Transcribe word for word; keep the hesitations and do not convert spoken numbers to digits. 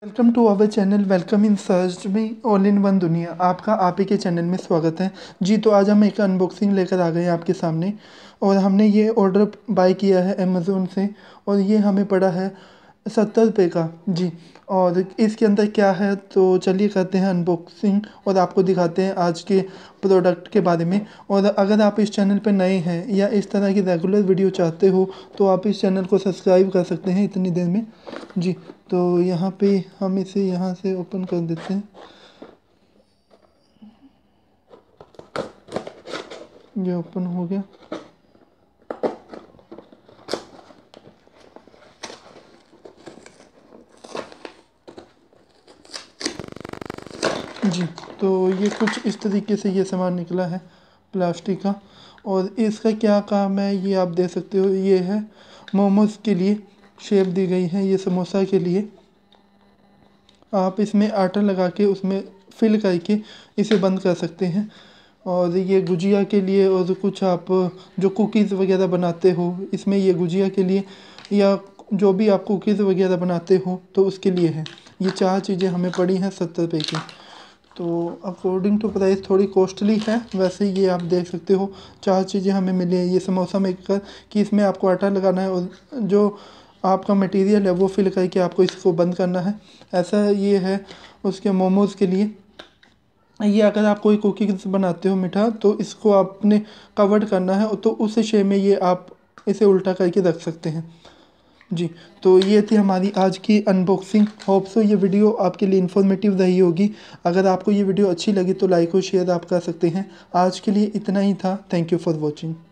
Welcome to our channel. Welcome in search में all in one दुनिया। आपका आप ही के चैनल में स्वागत है जी। तो आज हम एक अनबॉक्सिंग लेकर आ गए हैं आपके सामने, और हमने ये ऑर्डर बाय किया है अमेज़ोन से, और ये हमें पड़ा है सत्तर रुपये का जी। और इसके अंदर क्या है तो चलिए करते हैं अनबॉक्सिंग और आपको दिखाते हैं आज के प्रोडक्ट के बारे में। और अगर आप इस चैनल पर नए हैं या इस तरह की रेगुलर वीडियो चाहते हो तो आप इस चैनल को सब्सक्राइब कर सकते हैं इतनी देर में जी। तो यहाँ पे हम इसे यहाँ से ओपन कर देते हैं। ये ओपन हो गया जी। तो ये कुछ इस तरीके से ये सामान निकला है प्लास्टिक का, और इसका क्या काम है ये आप देख सकते हो। ये है मोमोज़ के लिए शेप दी गई है, ये समोसा के लिए। आप इसमें आटा लगा के उसमें फिल करके इसे बंद कर सकते हैं। और ये गुजिया के लिए, और कुछ आप जो कुकीज़ वगैरह बनाते हो इसमें, ये गुजिया के लिए या जो भी आप कुकीज़ वगैरह बनाते हो तो उसके लिए है। ये चार चीज़ें हमें पड़ी हैं सत्तर रुपये की। तो अकॉर्डिंग टू प्राइस थोड़ी कॉस्टली है, वैसे ये आप देख सकते हो चार चीज़ें हमें मिली है। ये समोसा मेकर कि इसमें आपको आटा लगाना है और जो आपका मटेरियल है वो फिल करके आपको इसको बंद करना है, ऐसा ये है। उसके मोमोज़ के लिए ये, अगर आप कोई कुकीज़ बनाते हो मीठा तो इसको आपने कवर्ड करना है, तो उस शेप में ये आप इसे उल्टा करके रख सकते हैं जी। तो ये थी हमारी आज की अनबॉक्सिंग। होप सो ये वीडियो आपके लिए इन्फॉर्मेटिव रही होगी। अगर आपको ये वीडियो अच्छी लगी तो लाइक और शेयर आप कर सकते हैं। आज के लिए इतना ही था। Thank you for watching.